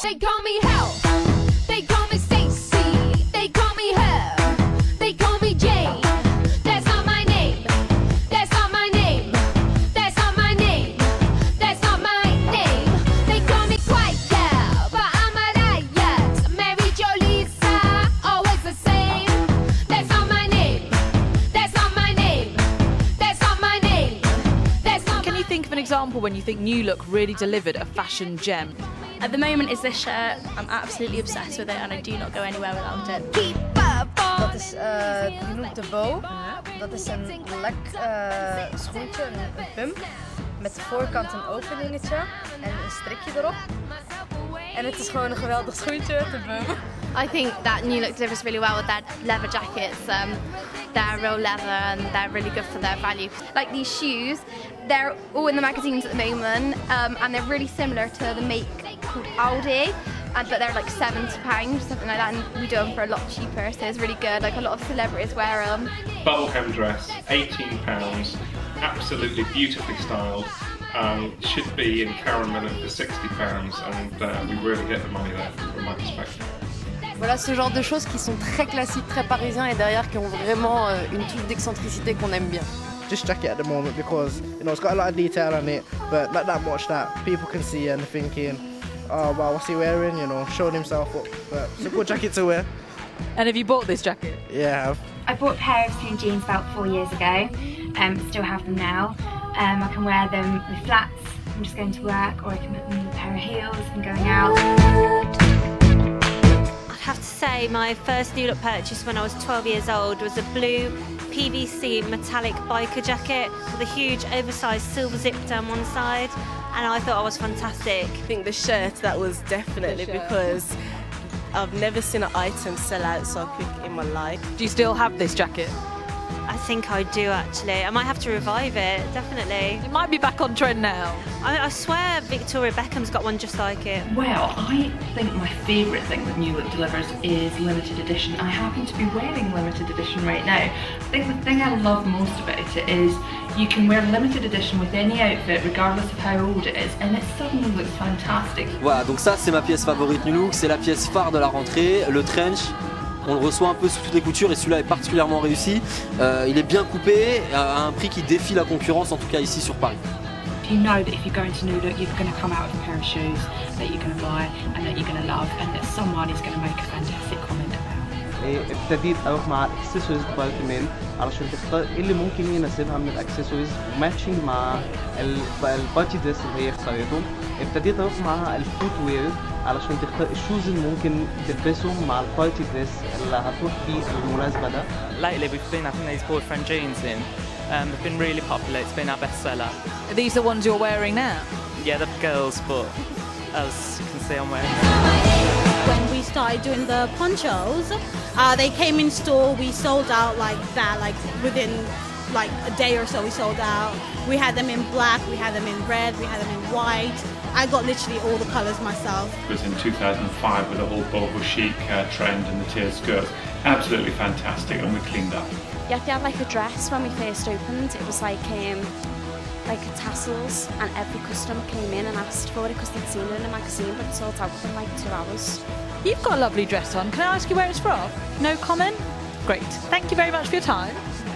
They call me Hell. They call me Stacy. They call me Her. They call me Jane. That's not my name. That's not my name. That's not my name. That's not my name. They call me White Girl, but I'm a riot. Mary Jo Lisa, always the same. That's not my name. That's not my name. That's not my name. That's not. Can you think of an example when you think New Look really delivered a fashion gem? At the moment is this shirt. I'm absolutely obsessed with it and I do not go anywhere without it. Keep up. Dat is die noemt de bow. Dat is een lek schoentje, een pump. Met de voorkant een openingetje en een strikje erop. En het is gewoon een geweldig schoentje, de bum. I think that New Look delivers really well with their leather jackets. They're real leather and they're really good for their value. Like these shoes, they're all in the magazines at the moment and they're really similar to the make called Aldi. But they're like £70, something like that, and we do them for a lot cheaper, so it's really good. Like a lot of celebrities wear them. Bubble hem dress, £18, absolutely beautifully styled. Should be in Caramel for £60, and we really get the money there from my perspective. Voilà ce genre de choses qui sont très classiques, très parisiens et derrière qui ont vraiment une touche d'excentricité qu'on aime bien. This jacket at the moment because it's got a lot of detail on it, but not that much that people can see and thinking, oh wow, what's he wearing? Showing himself up. But it's a good jacket to wear. And have you bought this jacket? Yeah, I bought a pair of slim jeans about 4 years ago. Still have them now. I can wear them with flats. I'm just going to work, or I can put them with a pair of heels and going out. I have to say my first New Look purchase when I was 12 years old was a blue PVC metallic biker jacket with a huge oversized silver zip down one side, and I thought I was fantastic. I think the shirt, that was definitely because I've never seen an item sell out so quick in my life. Do you still have this jacket? I think I do actually. I might have to revive it, definitely. It might be back on trend now. I swear Victoria Beckham's got one just like it. Well, I think my favourite thing that New Look delivers is limited edition. I happen to be wearing limited edition right now. I think the thing I love most about it is you can wear limited edition with any outfit regardless of how old it is, and it suddenly looks fantastic. Voilà, donc ça c'est ma pièce favorite New Look, c'est la pièce phare de la rentrée, le trench. On le reçoit un peu sous toutes les coutures et celui-là est particulièrement réussi. Il est bien coupé à un prix qui défie la concurrence, en tout cas ici sur Paris. You know that if you're going to New Look, you're going to come out with a pair of shoes that you're going to buy and that you're going to love and that someone is going to make a fantastic comment about. ابتديت اروح مع الاكسسوارز بتاعي كمان علشان تختار ايه اللي ممكن يناسبها من الاكسسوارز وماتشنج مع البادي دريس اللي هي اختارتهم. ابتديت اروح معاها الفوت وير علشان تختار الشوز اللي ممكن تلبسهم مع البارتي دريس اللي هتروح فيه المناسبة ده. Lately we've been having these boyfriend jeans in. They've been really popular, it's been our best seller. Are these the ones you're wearing now? Yeah, the girls, but as you can see I'm wearing them. When we started doing the ponchos, they came in store, we sold out like that, like within like a day or so we sold out. We had them in black, we had them in red, we had them in white. I got literally all the colours myself. It was in 2005 with the whole boho chic trend and the tiered skirts. Absolutely fantastic, and we cleaned up. Yeah, they had like a dress when we first opened. It was like tassels, and every customer came in and asked for it because they'd seen it in a magazine, but it sold out within like 2 hours. You've got a lovely dress on. Can I ask you where it's from? No comment? Great. Thank you very much for your time.